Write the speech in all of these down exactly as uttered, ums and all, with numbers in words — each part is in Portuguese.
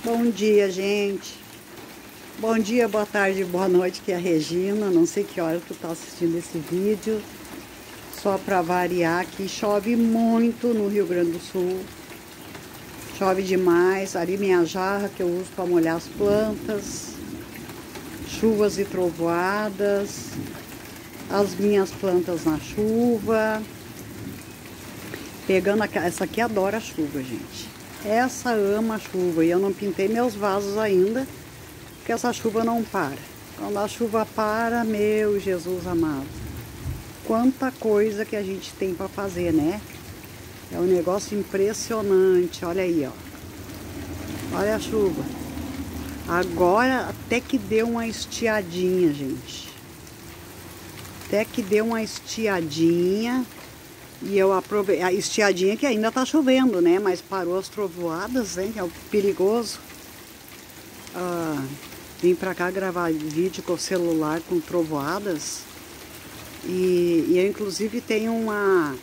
Bom dia, gente. Bom dia, boa tarde, boa noite, que é a Regina. Não sei que hora tu tá assistindo esse vídeo. Só para variar, aqui chove muito no Rio Grande do Sul. Chove demais. Ali minha jarra que eu uso para molhar as plantas. Chuvas e trovoadas. As minhas plantas na chuva. Pegando a... essa aqui adora a chuva, gente. Essa ama a chuva e eu não pintei meus vasos ainda, porque essa chuva não para. Quando a chuva para, meu Jesus amado, quanta coisa que a gente tem para fazer, né? É um negócio impressionante. Olha aí, ó. Olha a chuva. Agora até que deu uma estiadinha, gente. Até que deu uma estiadinha. E eu aproveitei a estiadinha, que ainda tá chovendo, né? Mas parou as trovoadas, né? Que é o perigoso. Ah, vim pra cá gravar vídeo com o celular com trovoadas. E, e eu inclusive tenho uma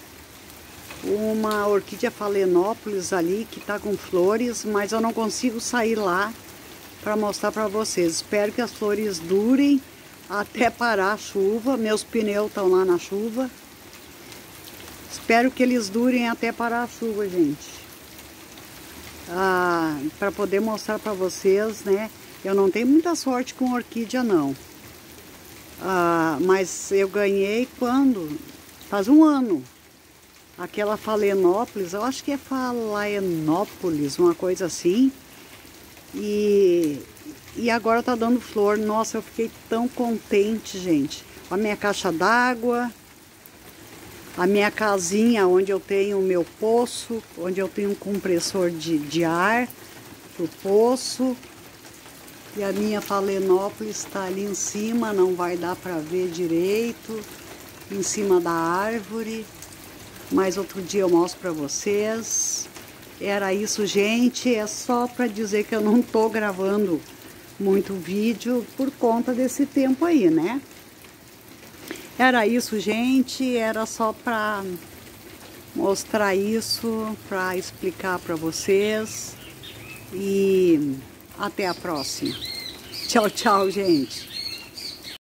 uma orquídea Phalaenopsis ali que tá com flores, mas eu não consigo sair lá para mostrar para vocês. Espero que as flores durem até parar a chuva. Meus pneus estão lá na chuva. Espero que eles durem até parar a chuva, gente. Ah, para poder mostrar para vocês, né? Eu não tenho muita sorte com orquídea, não. Ah, mas eu ganhei quando? Faz um ano. Aquela Phalaenopsis, eu acho que é Phalaenopsis, uma coisa assim. E, e agora tá dando flor. Nossa, eu fiquei tão contente, gente. A minha caixa d'água. A minha casinha, onde eu tenho o meu poço, onde eu tenho um compressor de, de ar pro poço. E a minha Phalaenopsis está ali em cima, não vai dar para ver direito, em cima da árvore. Mas outro dia eu mostro para vocês. Era isso, gente. É só para dizer que eu não tô gravando muito vídeo por conta desse tempo aí, né? Era isso, gente, era só para mostrar isso, para explicar para vocês e até a próxima. Tchau, tchau, gente.